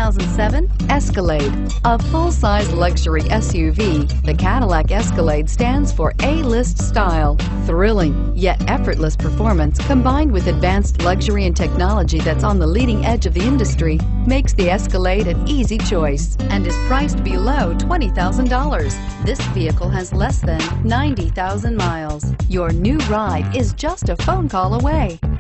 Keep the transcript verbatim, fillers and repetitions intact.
thousand seven Escalade. A full-size luxury S U V, the Cadillac Escalade stands for A-list style. Thrilling, yet effortless performance combined with advanced luxury and technology that's on the leading edge of the industry makes the Escalade an easy choice and is priced below twenty thousand dollars. This vehicle has less than ninety thousand miles. Your new ride is just a phone call away.